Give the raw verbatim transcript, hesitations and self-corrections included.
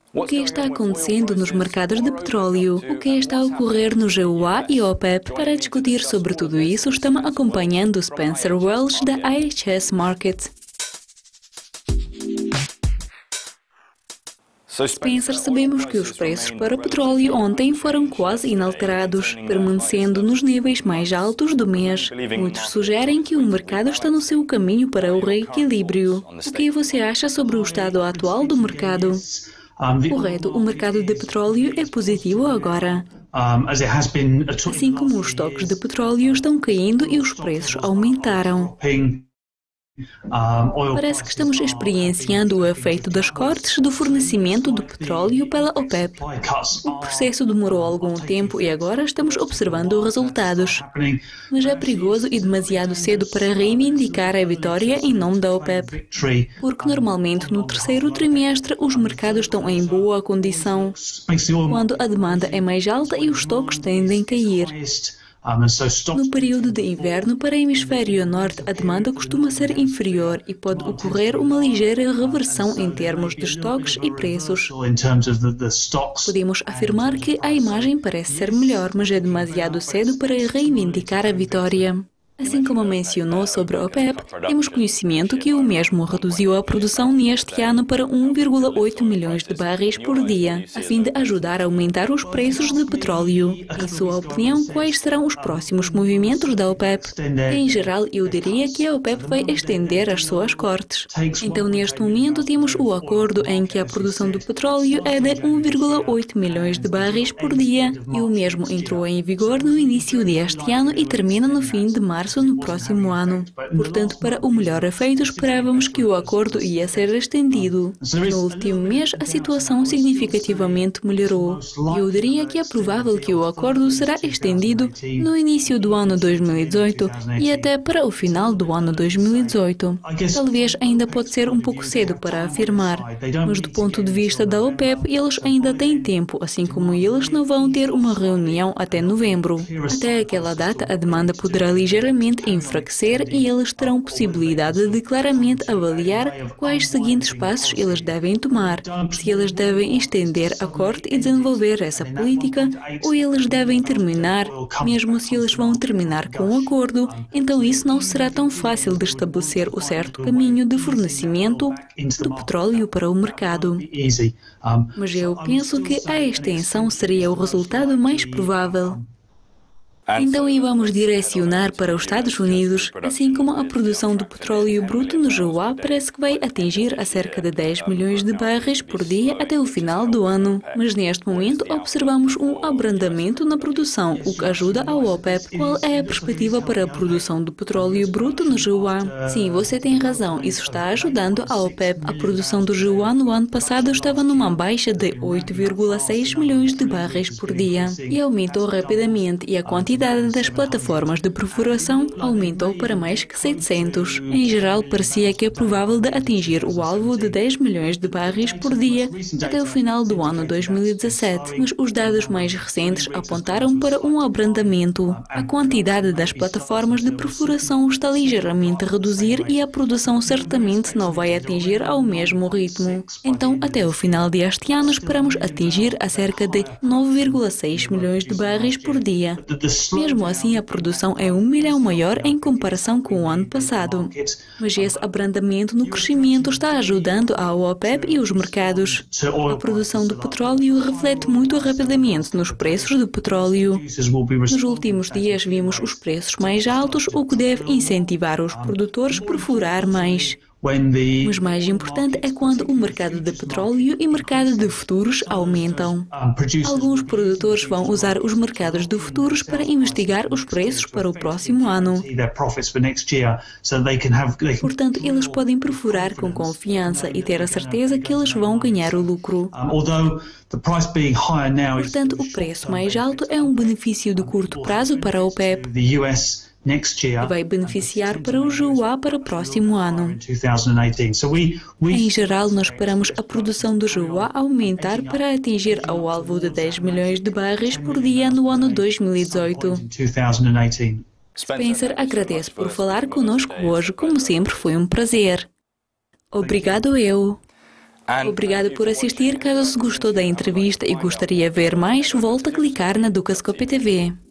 O que está acontecendo nos mercados de petróleo? O que está a ocorrer no G U A e OPEP? Para discutir sobre tudo isso, estamos acompanhando Spencer Welch da I H S Markit. Spencer, sabemos que os preços para o petróleo ontem foram quase inalterados, permanecendo nos níveis mais altos do mês. Muitos sugerem que o mercado está no seu caminho para o reequilíbrio. O que você acha sobre o estado atual do mercado? Correto, o mercado de petróleo é positivo agora. Assim como os estoques de petróleo estão caindo e os preços aumentaram. Parece que estamos experienciando o efeito dos cortes do fornecimento de petróleo pela OPEP. O processo demorou algum tempo e agora estamos observando resultados. Mas é perigoso e demasiado cedo para reivindicar a vitória em nome da OPEP. Porque normalmente no terceiro trimestre os mercados estão em boa condição, quando a demanda é mais alta e os estoques tendem a cair. No período de inverno, para o hemisfério norte, a demanda costuma ser inferior e pode ocorrer uma ligeira reversão em termos de estoques e preços. Podemos afirmar que a imagem parece ser melhor, mas é demasiado cedo para reivindicar a vitória. Assim como mencionou sobre a OPEP, temos conhecimento que o mesmo reduziu a produção neste ano para um vírgula oito milhões de barris por dia, a fim de ajudar a aumentar os preços de petróleo. Em sua opinião, quais serão os próximos movimentos da OPEP? Em geral, eu diria que a OPEP vai estender as suas cortes. Então, neste momento, temos o acordo em que a produção do petróleo é de um vírgula oito milhões de barris por dia, e o mesmo entrou em vigor no início deste ano e termina no fim de março no próximo ano. Portanto, para o melhor efeito, esperávamos que o acordo ia ser estendido. No último mês, a situação significativamente melhorou. Eu diria que é provável que o acordo será estendido no início do ano dois mil e dezoito e até para o final do ano dois mil e dezoito. Talvez ainda pode ser um pouco cedo para afirmar, mas do ponto de vista da OPEP, eles ainda têm tempo, assim como eles não vão ter uma reunião até novembro. Até aquela data, a demanda poderá ligeiramente enfraquecer e eles terão possibilidade de claramente avaliar quais seguintes passos eles devem tomar, se eles devem estender a corte e desenvolver essa política, ou eles devem terminar, mesmo se eles vão terminar com um acordo, então isso não será tão fácil de estabelecer o certo caminho de fornecimento do petróleo para o mercado. Mas eu penso que a extensão seria o resultado mais provável. Então, e vamos direcionar para os Estados Unidos, assim como a produção do petróleo bruto no G U A parece que vai atingir a cerca de dez milhões de barris por dia até o final do ano. Mas neste momento observamos um abrandamento na produção, o que ajuda a OPEP. Qual é a perspectiva para a produção do petróleo bruto no G U A? Sim, você tem razão, isso está ajudando a OPEP. A produção do G U A no ano passado estava numa baixa de oito vírgula seis milhões de barris por dia e aumentou rapidamente, e a quantidade A quantidade das plataformas de perfuração aumentou para mais que setecentos. Em geral, parecia que é provável de atingir o alvo de dez milhões de barris por dia até o final do ano dois mil e dezassete, mas os dados mais recentes apontaram para um abrandamento. A quantidade das plataformas de perfuração está ligeiramente a reduzir e a produção certamente não vai atingir ao mesmo ritmo. Então, até o final deste ano, esperamos atingir a cerca de nove vírgula seis milhões de barris por dia. Mesmo assim, a produção é um milhão maior em comparação com o ano passado. Mas esse abrandamento no crescimento está ajudando a OPEP e os mercados. A produção do petróleo reflete muito rapidamente nos preços do petróleo. Nos últimos dias vimos os preços mais altos, o que deve incentivar os produtores a perfurar mais. Mas mais importante é quando o mercado de petróleo e mercado de futuros aumentam. Alguns produtores vão usar os mercados de futuros para investigar os preços para o próximo ano. Portanto, eles podem perfurar com confiança e ter a certeza que eles vão ganhar o lucro. Portanto, o preço mais alto é um benefício de curto prazo para a OPEP. E vai beneficiar para o G U A para o próximo ano. Em geral, nós esperamos a produção do G U A aumentar para atingir ao alvo de dez milhões de barris por dia no ano dois mil e dezoito. Spencer, agradeço por falar conosco hoje, como sempre foi um prazer. Obrigado eu. Obrigado por assistir. Caso se gostou da entrevista e gostaria de ver mais, volta a clicar na Dukascope T V.